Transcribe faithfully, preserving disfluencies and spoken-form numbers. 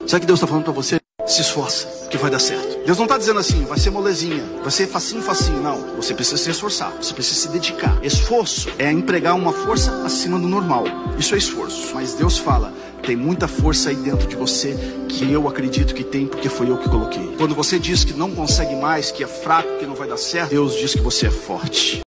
Sabe o que Deus está falando para você? Se esforça, que vai dar certo. Deus não está dizendo assim, vai ser molezinha, vai ser facinho, facinho. Não, você precisa se esforçar, você precisa se dedicar. Esforço é empregar uma força acima do normal. Isso é esforço. Mas Deus fala, tem muita força aí dentro de você que eu acredito que tem, porque foi eu que coloquei. Quando você diz que não consegue mais, que é fraco, que não vai dar certo, Deus diz que você é forte.